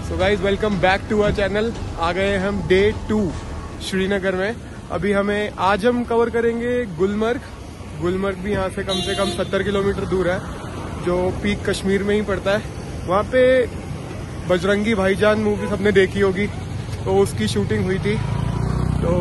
So guys welcome back to our channel. आ गए हम डे 2 श्रीनगर में। अभी आज हम कवर करेंगे गुलमर्ग। गुलमर्ग भी यहाँ से कम 70 किलोमीटर दूर है, जो पीक कश्मीर में ही पड़ता है। वहाँ पे बजरंगी भाईजान मूवी सबने देखी होगी, तो उसकी शूटिंग हुई थी। तो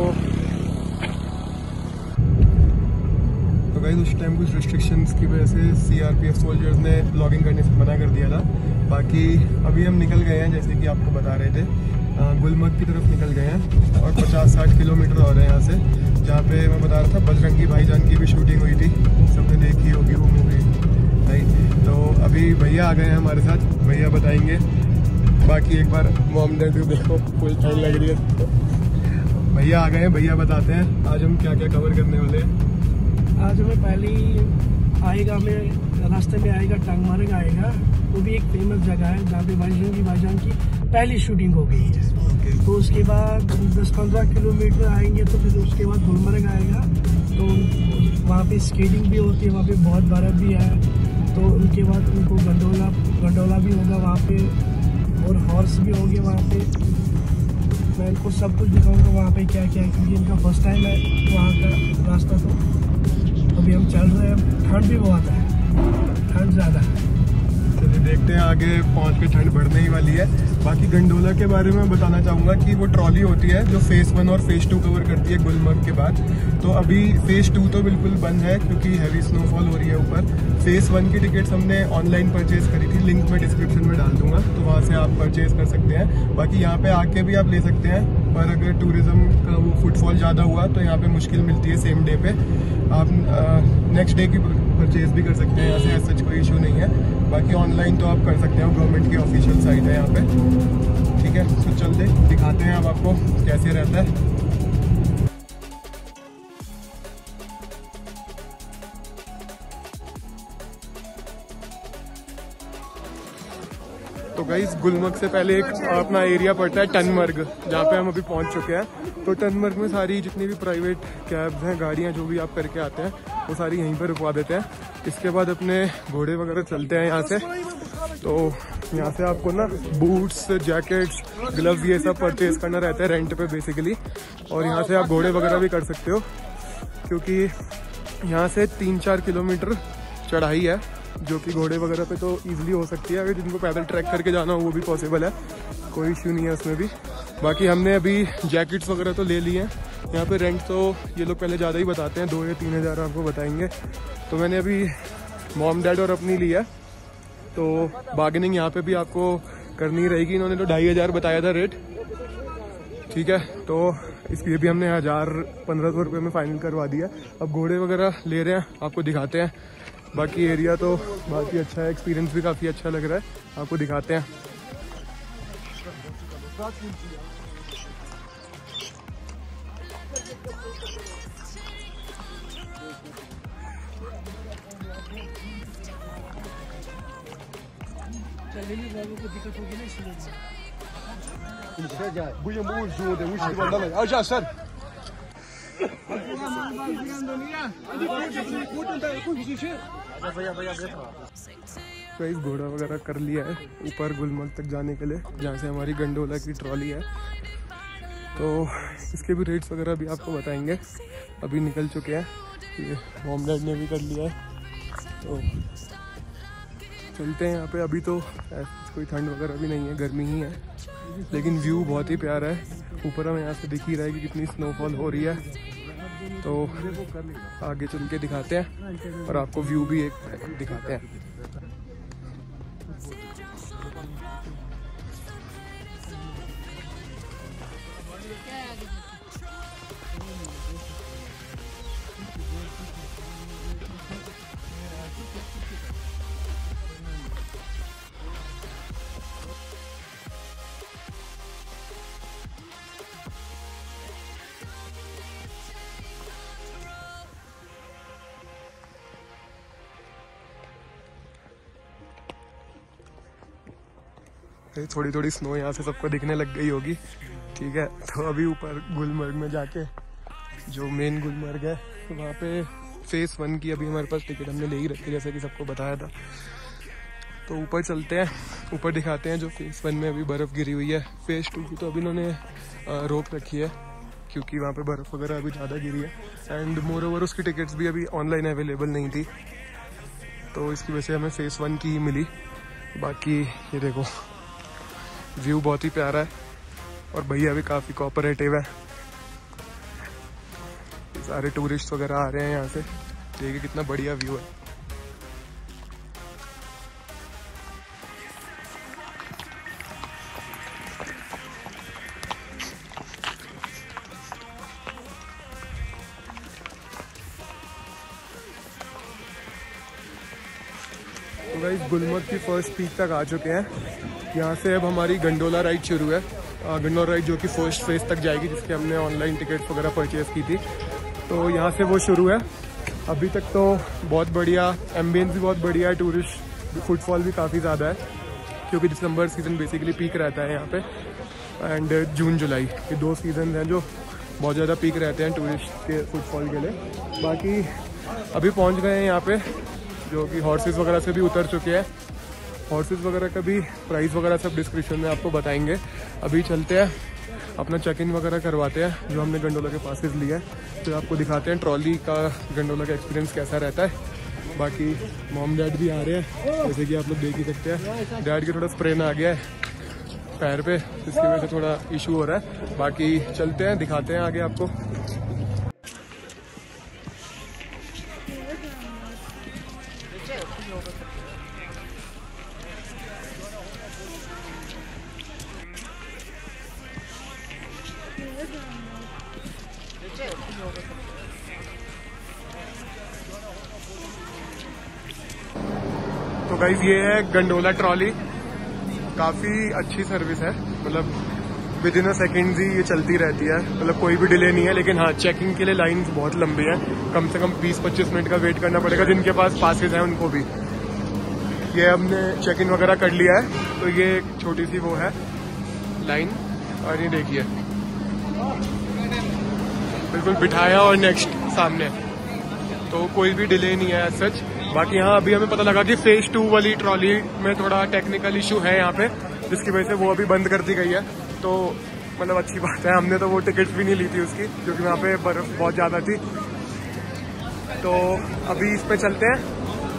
गाइस उस टाइम कुछ रिस्ट्रिक्शंस की वजह से सीआरपीएफ सोल्जर्स ने ब्लॉगिंग करने से मना कर दिया था। बाकी अभी हम निकल गए हैं, जैसे कि आपको बता रहे थे, गुलमर्ग की तरफ निकल गए हैं और 50-60 किलोमीटर और है यहाँ से, जहाँ पे मैं बता रहा था बजरंगी भाईजान की भी शूटिंग हुई थी। सबने देखी होगी वो मूवी, राइट। तो अभी भैया आ गए हैं हमारे साथ, भैया बताएंगे। बाकी एक बार मॉम डैड देखो, फुल ठंड लग रही है। भैया आ गए हैं, भैया बताते हैं आज हम क्या क्या कवर करने वाले हैं। आज हमें पहले आएगा, हमें रास्ते में आएगा टंगमर्ग आएगा। वो भी एक फेमस जगह है जहाँ पे बजरंगी भाईजान की पहली शूटिंग हो गई है। तो उसके बाद 10-15 किलोमीटर आएंगे, तो फिर उसके बाद गुलमर्ग आएगा। तो वहाँ पे स्केटिंग भी होती है, वहाँ पे बहुत बर्फ भी है। तो उनके बाद उनको गंडोला भी होगा वहाँ पे, और हॉर्स भी होंगे वहाँ पे। मैं इनको सब कुछ दिखाऊंगा वहाँ पे क्या क्या है, क्योंकि इनका फर्स्ट टाइम है वहाँ का रास्ता। तो अभी हम चल रहे हैं, ठंड भी बहुत है, ठंड ज़्यादा है। चलिए देखते हैं, आगे पहुंच के ठंड बढ़ने ही वाली है। बाकी गंडोला के बारे में बताना चाहूँगा कि वो ट्रॉली होती है जो फेज़ 1 और फेज़ 2 कवर करती है गुलमर्ग के बाद। तो अभी फेज़ 2 तो बिल्कुल बंद है क्योंकि हैवी स्नोफॉल हो रही है ऊपर। फेज़ 1 की टिकट्स हमने ऑनलाइन परचेज करी थी, लिंक मैं डिस्क्रिप्शन में डाल दूंगा, तो वहाँ से आप परचेज कर सकते हैं। बाकी यहाँ पे आके भी आप ले सकते हैं, पर अगर टूरिज्म का वो फुटफॉल ज़्यादा हुआ तो यहाँ पे मुश्किल मिलती है सेम डे पे। आप नेक्स्ट डे की परचेज भी कर सकते हैं, यहाँ से ऐसा कोई इशू नहीं है। बाकी ऑनलाइन तो आप कर सकते हैं, गवर्नमेंट की ऑफिशियल साइट है यहाँ पे, ठीक है। तो चलते दिखाते हैं अब आपको कैसे रहता है। तो गाइस गुलमर्ग से पहले एक अपना एरिया पड़ता है टनमर्ग, जहाँ पे हम अभी पहुँच चुके हैं। तो टनमर्ग में सारी जितनी भी प्राइवेट कैब्स हैं, गाड़ियाँ जो भी आप करके आते हैं, वो सारी यहीं पर रुकवा देते हैं। इसके बाद अपने घोड़े वगैरह चलते हैं यहाँ से। तो यहाँ से आपको ना बूट्स, जैकेट्स, ग्लव्स ये सब परचेज करना रहता है रेंट पे बेसिकली। और यहाँ से आप घोड़े वगैरह भी कर सकते हो, क्योंकि यहाँ से 3-4 किलोमीटर चढ़ाई है, जो कि घोड़े वगैरह पे तो ईजिली हो सकती है। अगर जिनको पैदल ट्रैक करके जाना हो वो भी पॉसिबल है, कोई इश्यू नहीं है उसमें भी। बाकी हमने अभी जैकेट्स वगैरह तो ले लिए हैं। यहाँ पे रेंट तो ये लोग पहले ज़्यादा ही बताते हैं, 2 या 3 हज़ार आपको बताएंगे। तो मैंने अभी मॉम डैड और अपनी ली है, तो बार्गेनिंग यहाँ पे भी आपको करनी रहेगी। इन्होंने तो 2500 बताया था रेट, ठीक है। तो इसलिए भी हमने 1000-1500 रुपये में फाइनल करवा दिया। अब घोड़े वगैरह ले रहे हैं, आपको दिखाते हैं। बाकी एरिया तो बहुत ही अच्छा है, एक्सपीरियंस भी काफ़ी अच्छा लग रहा है, आपको दिखाते हैं। तो इस घोड़ा वगैरह कर लिया है ऊपर गुलमर्ग तक जाने के लिए, जहाँ से हमारी गंडोला की ट्रॉली है। तो इसके भी रेट्स वगैरह भी आपको बताएंगे। अभी निकल चुके हैं, ये मॉम डैड ने भी कर लिया है। तो चलते हैं यहाँ पे। अभी तो कोई ठंड वगैरह भी नहीं है, गर्मी ही है, लेकिन व्यू बहुत ही प्यारा है। ऊपर हमें यहाँ से दिख ही रहा है कि कितनी स्नोफॉल हो रही है। तो आगे चल के दिखाते हैं और आपको व्यू भी एक दिखाते हैं। थोड़ी थोड़ी स्नो यहाँ से सबको दिखने लग गई होगी, ठीक है। तो अभी ऊपर गुलमर्ग में जाके, जो मेन गुलमर्ग है, वहाँ पे फेज़ 1 की अभी हमारे पास टिकट हमने ले ही रखी, जैसे कि सबको बताया था। तो ऊपर चलते हैं, ऊपर दिखाते हैं जो फेज़ 1 में अभी बर्फ़ गिरी हुई है। फेज़ 2 की तो अभी इन्होंने रोक रखी है क्योंकि वहाँ पे बर्फ़ वगैरह अभी ज़्यादा गिरी है एंड मोर ओवर उसकी टिकट्स भी अभी ऑनलाइन अवेलेबल नहीं थी, तो इसकी वजह से हमें फेज़ 1 की ही मिली। बाकी ये देखो व्यू बहुत ही प्यारा है और भैया भी काफ़ी कोऑपरेटिव है। सारे टूरिस्ट वगैरह आ रहे हैं यहाँ से, देखिए कितना बढ़िया व्यू है। तो गाइस गुलमर्ग की फर्स्ट पीक तक आ चुके हैं। यहाँ से अब हमारी गंडोला राइड शुरू है, गंडोला राइड जो कि फर्स्ट फेज तक जाएगी, जिसके हमने ऑनलाइन टिकट्स वगैरह परचेज़ की थी। तो यहाँ से वो शुरू है। अभी तक तो बहुत बढ़िया, एम्बियंस भी बहुत बढ़िया है, टूरिस्ट फुटफॉल भी काफ़ी ज़्यादा है क्योंकि दिसंबर सीज़न बेसिकली पीक रहता है यहाँ पे एंड जून जुलाई, ये 2 सीज़न हैं जो बहुत ज़्यादा पीक रहते हैं टूरिस्ट के फुटफॉल के लिए। बाकी अभी पहुँच गए हैं यहाँ पे, जो कि हॉर्सेस वगैरह से भी उतर चुके हैं। हॉर्सेस वगैरह का भी प्राइस वगैरह सब डिस्क्रिप्शन में आपको बताएंगे। अभी चलते हैं, अपना चेक इन वगैरह करवाते हैं जो हमने गंडोला के पासेस लिए हैं, फिर आपको दिखाते हैं ट्रॉली का गंडोला का एक्सपीरियंस कैसा रहता है। बाकी मॉम डैड भी आ रहे हैं, जैसे कि आप लोग देख ही सकते हैं। डैड के थोड़ा स्प्रेन आ गया है पैर पे, इसकी वजह से थोड़ा इशू हो रहा है। बाकी चलते हैं, दिखाते हैं आगे आपको। तो गाइस ये है गंडोला ट्रॉली, काफ़ी अच्छी सर्विस है, मतलब विद इन अ सेकेंड ही ये चलती रहती है, मतलब कोई भी डिले नहीं है। लेकिन हाँ, चेकिंग के लिए लाइन बहुत लंबी है, कम से कम 20-25 मिनट का वेट करना पड़ेगा जिनके पास पासेज हैं उनको भी। ये हमने चेक इन वगैरह कर लिया है, तो ये एक छोटी सी वो है लाइन, और ये देखिए बिल्कुल बिठाया और नेक्स्ट सामने, तो कोई भी डिले नहीं है सच। बाकी यहाँ अभी हमें पता लगा कि फेज 2 वाली ट्रॉली में थोड़ा टेक्निकल इशू है यहाँ पे, जिसकी वजह से वो अभी बंद कर दी गई है। तो मतलब अच्छी बात है, हमने तो वो टिकट भी नहीं ली थी उसकी क्योंकि वहाँ पे बर्फ बहुत ज़्यादा थी। तो अभी इस पे चलते हैं।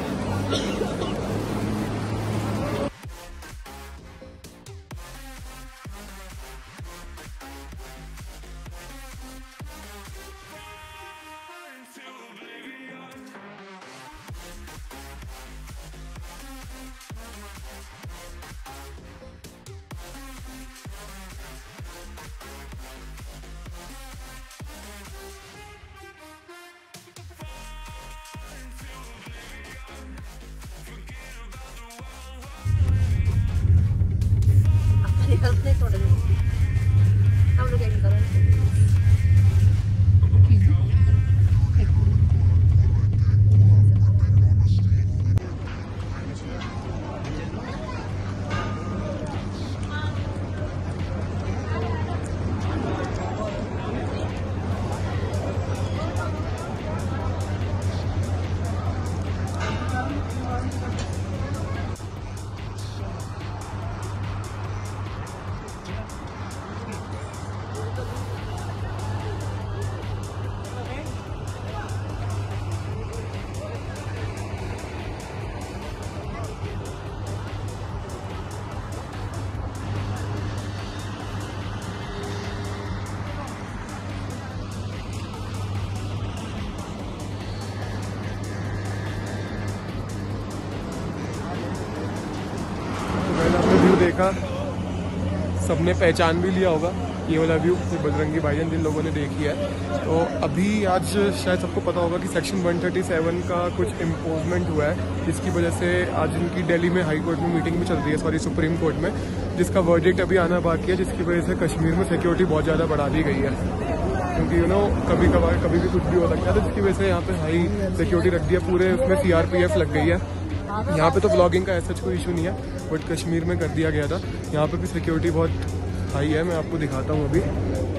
देखा, सबने पहचान भी लिया होगा ये वाला व्यू, ये बजरंगी भाईजान जिन लोगों ने देखी है। तो अभी आज शायद सबको पता होगा कि सेक्शन 137 का कुछ इम्पोजमेंट हुआ है, जिसकी वजह से आज इनकी दिल्ली में हाई कोर्ट में मीटिंग भी चल रही है, सॉरी सुप्रीम कोर्ट में, जिसका वर्डिक्ट अभी आना बाकी है, जिसकी वजह से कश्मीर में सिक्योरिटी बहुत ज़्यादा बढ़ा दी गई है। क्योंकि कभी कभार कभी भी कुछ भी हो सकता है, तो जिसकी वजह से यहाँ पे हाई सिक्योरिटी रख दी है, पूरे उसमें CRPF लग गई है। यहाँ पे तो व्लॉगिंग का ऐसा कोई इशू नहीं है, बट कश्मीर में कर दिया गया था। यहाँ पे भी सिक्योरिटी बहुत हाई है, मैं आपको दिखाता हूँ अभी।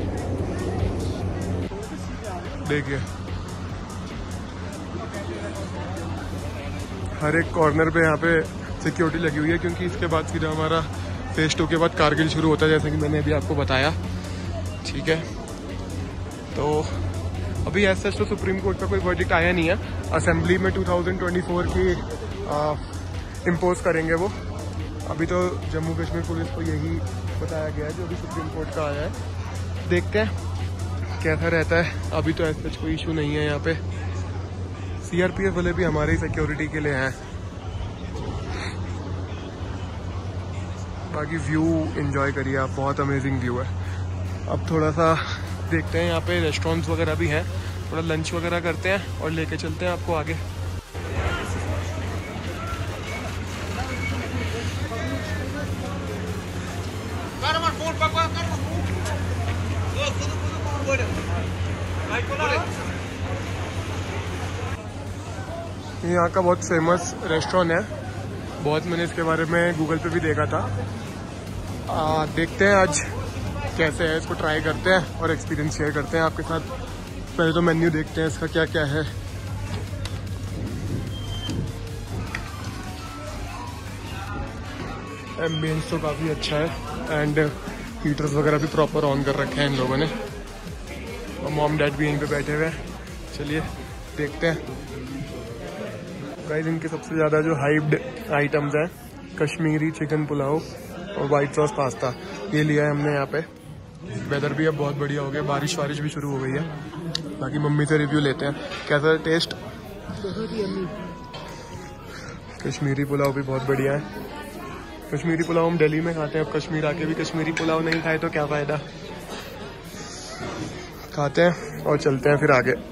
देखिए हर एक कॉर्नर पे यहाँ पे सिक्योरिटी लगी हुई है, क्योंकि इसके बाद सीधा हमारा फेज 2 के बाद कारगिल शुरू होता है, जैसा कि मैंने अभी आपको बताया। ठीक है, तो अभी ऐसा तो सुप्रीम कोर्ट का कोई वर्डिक्ट आया नहीं है। असेंबली में 2024 की इम्पोज करेंगे वो। अभी तो जम्मू कश्मीर पुलिस को यही बताया गया है जो अभी सुप्रीम कोर्ट का आया है। देखते हैं कैसा रहता है। अभी तो ऐसा कोई इशू नहीं है यहाँ पे। सीआरपीएफ वाले भी हमारी सिक्योरिटी के लिए हैं। बाकी व्यू एंजॉय करिए आप, बहुत अमेजिंग व्यू है। अब थोड़ा सा देखते हैं, यहाँ पे रेस्टोरेंट्स वगैरह भी हैं, थोड़ा लंच वगैरह करते हैं और लेके चलते हैं आपको आगे। यहाँ का बहुत फेमस रेस्टोरेंट है, बहुत मैंने इसके बारे में गूगल पे भी देखा था। देखते हैं आज कैसे है, इसको ट्राई करते हैं और एक्सपीरियंस शेयर करते हैं आपके साथ। पहले तो मेन्यू देखते हैं इसका क्या क्या है। एम्बियंस तो काफ़ी अच्छा है एंड हीटर्स वगैरह भी प्रॉपर ऑन कर रखे हैं इन लोगों ने, और मॉम डैड भी यहीं पे बैठे हुए हैं। चलिए देखते हैं। गाइस, इनके सबसे ज़्यादा जो हाइप्ड आइटम्स हैं, कश्मीरी चिकन पुलाव और वाइट सॉस पास्ता, ये लिया है हमने यहाँ पे। वेदर भी अब बहुत बढ़िया हो गया, बारिश वारिश भी शुरू हो गई है। बाकी मम्मी से रिव्यू लेते हैं कैसा टेस्ट। कश्मीरी पुलाव भी बहुत बढ़िया है। कश्मीरी पुलाव हम दिल्ली में खाते हैं, अब कश्मीर आके भी कश्मीरी पुलाव नहीं खाए तो क्या फ़ायदा। खाते हैं और चलते हैं फिर आगे।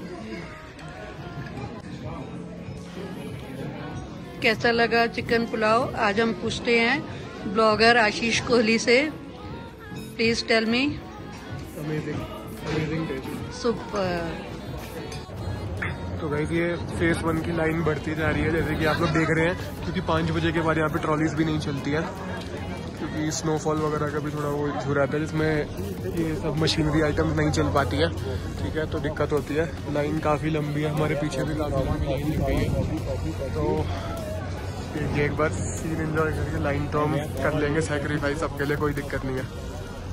कैसा लगा चिकन पुलाव? आज हम पूछते हैं ब्लॉगर आशीष कोहली से। Please tell me. Amazing taste, super. तो गाइस, ये फेज 1 की लाइन बढ़ती जा रही है जैसे कि आप लोग देख रहे हैं, क्योंकि 5 बजे के बाद यहाँ पे ट्रॉलीज भी नहीं चलती है, क्योंकि स्नोफॉल वगैरह का भी थोड़ा वो इशू रहता है, जिसमें ये सब मशीनरी आइटम्स नहीं चल पाती है। ठीक है, तो दिक्कत होती है। लाइन काफ़ी लंबी है, हमारे पीछे भी काफ़ी लंबी लाइन लग गई है। तो ये एक बार सीन एंजॉय करके लाइन तो हम कर लेंगे सैक्रिफाइस, सबके लिए कोई दिक्कत नहीं है।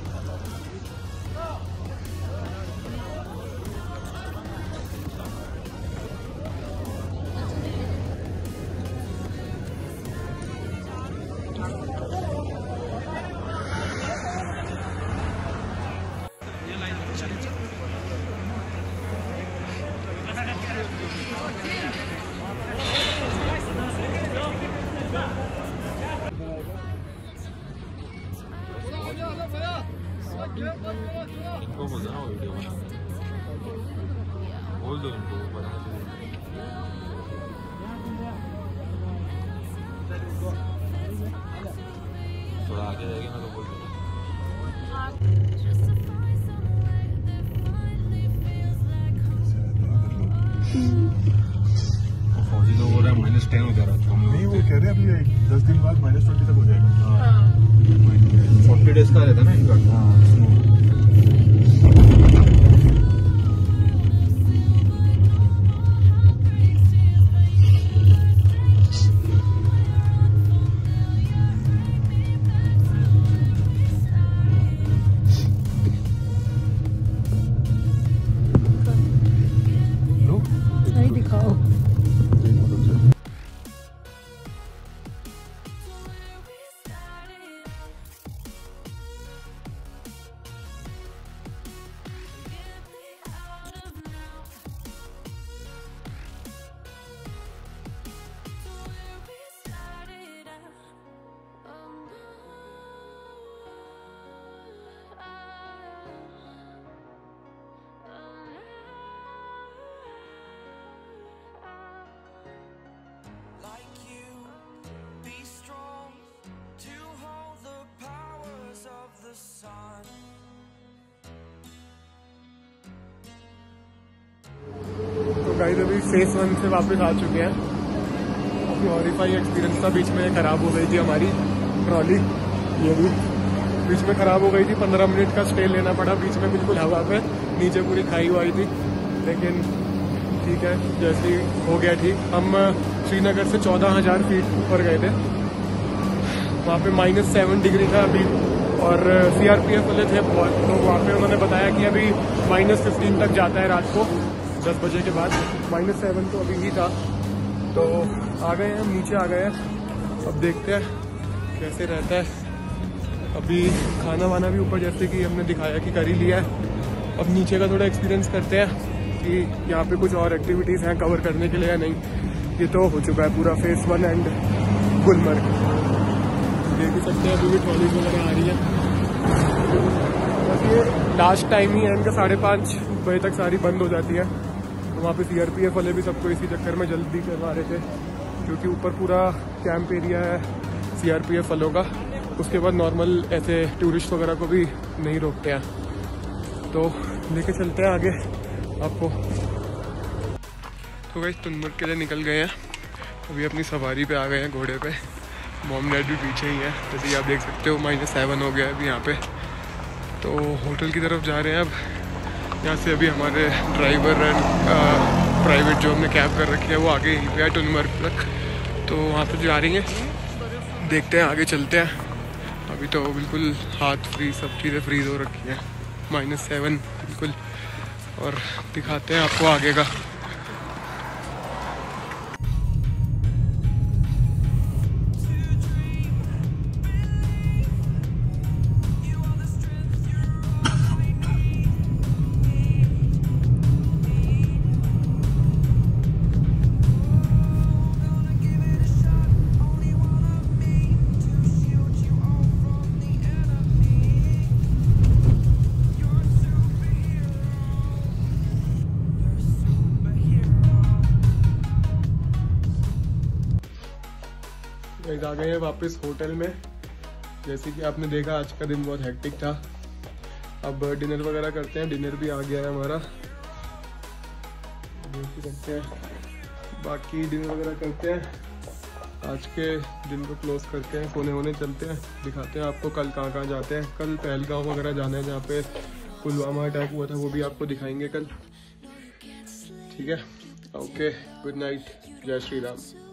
इनको बोलते ना वीडियो में बोल दो इनको बना थोड़ा आगे जाएगी ना तो बोल दो। फौजी लोग हो रहा है -10 हो जा रहा है। नहीं, वो कह रहे हैं अभी 10 दिन बाद -20 तक हो जाएगा। 40 डेज का रहता है ना इनका। नहीं दिखाओ। तो गाइस, अभी फेज 1 से वापस आ चुके हैं। अभी हॉरिफाइंग एक्सपीरियंस था, बीच में ख़राब हो गई थी हमारी ट्रॉली, ये भी बीच में ख़राब हो गई थी। 15 मिनट का स्टे लेना पड़ा बीच में, बिल्कुल हवा पे, नीचे पूरी खाई हुई थी। लेकिन ठीक है, जैसे ही हो गया ठीक। हम श्रीनगर से 14,000 फीट ऊपर गए थे, वहाँ पे -7 डिग्री था अभी, और CRPF वाले थे बहुत, तो वहाँ पे उन्होंने बताया कि अभी -15 तक जाता है रात को 10 बजे के बाद। -7 तो अभी ही था। तो आ गए हैं, नीचे आ गए हैं, अब देखते हैं कैसे रहता है। अभी खाना वाना भी ऊपर जैसे कि हमने दिखाया कि कर ही लिया है, अब नीचे का थोड़ा एक्सपीरियंस करते हैं कि यहाँ पे कुछ और एक्टिविटीज़ हैं कवर करने के लिए या नहीं। ये तो हो चुका है पूरा फेज 1 एंड गुलमर्ग, देख ही सकते हैं अभी भी ट्रॉलीज वगैरह आ रही है। बस ये लास्ट टाइम ही है इनका, 5:30 बजे तक सारी बंद हो जाती है। तो वहाँ पे CRPF वाले भी सबको इसी चक्कर में जल्दी करवा रहे थे, क्योंकि ऊपर पूरा कैंप एरिया है CRPF वालों का। उसके बाद नॉर्मल ऐसे टूरिस्ट वगैरह को भी नहीं रोकते हैं। तो लेके चलते हैं आगे आपको। तो गाइस टनमर्ग के लिए निकल गए हैं, अभी अपनी सवारी पे आ गए हैं घोड़े पे। मॉम डैड भी पीछे ही है, जैसे आप देख सकते हो -7 हो गया है अभी यहाँ पे। तो होटल की तरफ जा रहे हैं अब। यहाँ से अभी हमारे ड्राइवर एंड प्राइवेट जो हमने कैब कर रखी है वो आगे यहीं पे है टनमर्ग तक, तो वहाँ पे जा रही हैं। देखते हैं आगे चलते हैं। अभी तो बिल्कुल हाथ फ्री, सब चीज़ें फ्रीज हो रखी हैं, -7 बिल्कुल। और दिखाते हैं आपको आगे का। आ गए हैं वापस होटल में। जैसे कि आपने देखा आज का दिन बहुत हेक्टिक था। अब डिनर वगैरह करते हैं, डिनर भी आ गया है हमारा, देख ही सकते हैं। बाकी डिनर वगैरह करते हैं, आज के दिन को क्लोज करते हैं, सोने होने चलते हैं। दिखाते हैं आपको कल कहाँ कहाँ जाते हैं। कल पहलगाम वगैरह जाना है, जहाँ पे पुलवामा अटैक हुआ था, वो भी आपको दिखाएंगे कल। ठीक है, ओके, गुड नाइट, जय श्री राम।